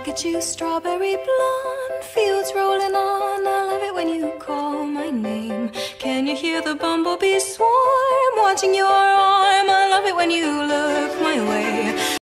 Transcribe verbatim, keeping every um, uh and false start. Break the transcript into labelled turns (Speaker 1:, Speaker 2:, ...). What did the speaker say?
Speaker 1: Look at you, strawberry blonde, fields rolling on. I love it when you call my name. Can you hear the bumblebee swarm watching your arm? I love it when you look my way.